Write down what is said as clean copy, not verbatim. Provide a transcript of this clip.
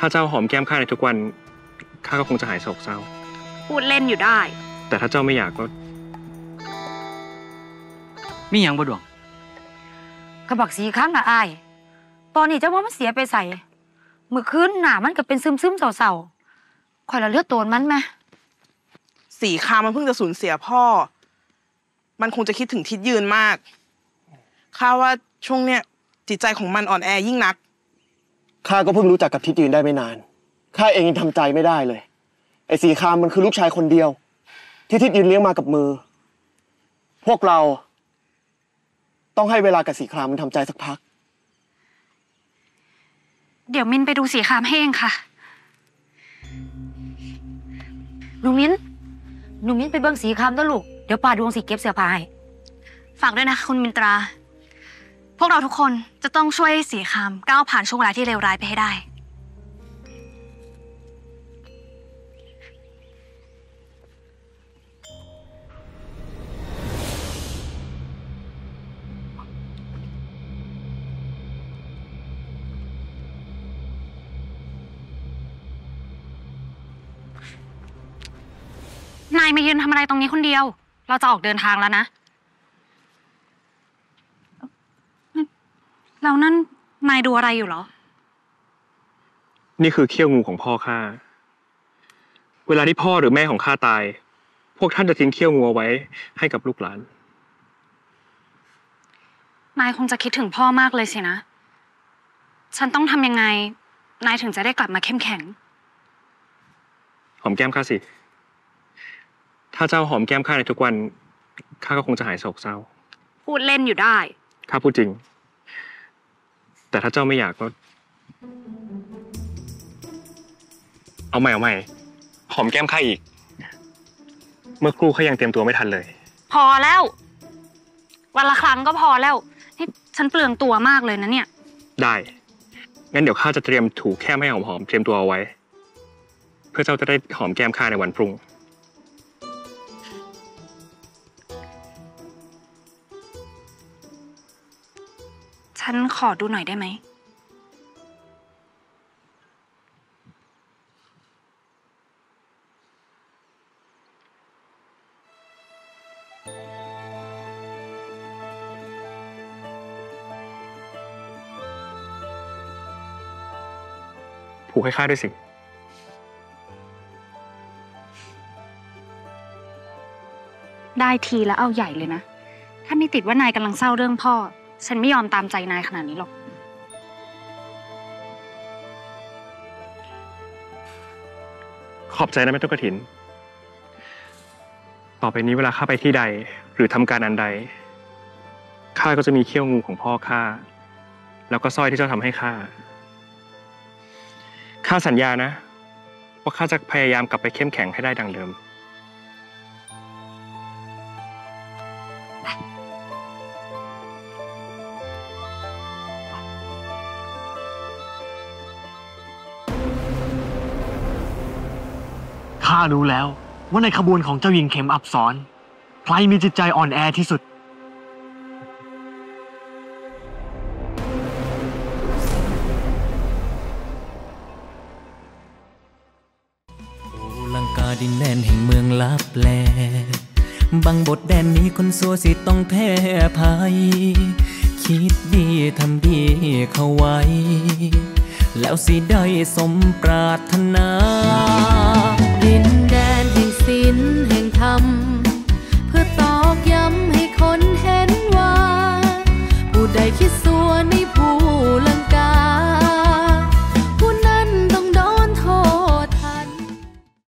ถ้าเจ้าหอมแก้มข้าในทุกวันข้าก็คงจะหายโศกเศร้าพูดเล่นอยู่ได้แต่ถ้าเจ้าไม่อยากก็มีอย่างบ่ดวงกระบอกสีครั้งอะอ้ายตอนนี้เจ้าว่ามันเสียไปใส่เมื่อคืนหน้ามันก็เป็นซึมเศร้าๆข่อยละเลือดโตนมันไหมสีคามันเพิ่งจะสูญเสียพ่อมันคงจะคิดถึงทิศยืนมากข้าว่าช่วงเนี้ยจิตใจของมันอ่อนแอยิ่งนักข้าก็เพิ่งรู้จักกับทิศยืนได้ไม่นานข้าเองยังทำใจไม่ได้เลยไอ้สีคามมันคือลูกชายคนเดียวที่ทิศยืนเลี้ยงมากับมือพวกเราต้องให้เวลากับสีครามมันทำใจสักพักเดี๋ยวมินไปดูสีครามให้เองค่ะหนูมิ้นไปเบิ่งสีครามด้วยลูกเดี๋ยวป้าดวงสีเก็บเสื้อผ้าให้ฝากด้วยนะคุณมินตราพวกเราทุกคนจะต้องช่วยสีครามก้าวผ่านช่วงเวลาที่เลวร้ายไปให้ได้นายมายืนทำอะไรตรงนี้คนเดียวเราจะออกเดินทางแล้วนะแล้วนั่นนายดูอะไรอยู่เหรอนี่คือเขี้ยวงูของพ่อข้าเวลาที่พ่อหรือแม่ของข้าตายพวกท่านจะทิ้งเขี้ยวงูเอาไว้ให้กับลูกหลานนายคงจะคิดถึงพ่อมากเลยสินะฉันต้องทำยังไงนายถึงจะได้กลับมาเข้มแข็งหอมแก้มข้าสิถ้าเจ้าหอมแก้มข้าในทุกวันข้าก็คงจะหายโศกเศร้าพูดเล่นอยู่ได้ข้าพูดจริงแต่ถ้าเจ้าไม่อยากก็เอาใหม่หอมแก้มข้าอีกเมื่อครู่ข้ายังเตรียมตัวไม่ทันเลยพอแล้ววันละครั้งก็พอแล้วนี่ฉันเปลืองตัวมากเลยนะเนี่ยได้งั้นเดี๋ยวข้าจะเตรียมถูแก้มให้หอมๆเตรียมตัวเอาไว้เพื่อเจ้าจะได้หอมแก้มข้าในวันพรุ่งฉันขอดูหน่อยได้ไหมผูกให้ข้าด้วยสิได้ทีแล้วเอาใหญ่เลยนะถ้าไม่ติดว่านายกำลังเศร้าเรื่องพ่อฉันไม่ยอมตามใจนายขนาดนี้หรอกขอบใจนะแม่ตุ๊กถินต่อไปนี้เวลาข้าไปที่ใดหรือทำการอันใดข้าก็จะมีเขี้ยวงูของพ่อข้าแล้วก็สร้อยที่เจ้าทำให้ข้าสัญญานะว่าข้าจะพยายามกลับไปเข้มแข็งให้ได้ดังเดิมข้ารู้แล้วว่าในขบวนของเจ้าหญิงเข็มอับสรใครมีจิตใจอ่อนแอที่สุดลังกาดินแดนแห่งเมืองลับแลบังบทแดนนี้คนสัวสิต้องแพ้ภัยคิดดีทำดีเข้าไว้แล้วสิได้สมปรารถนา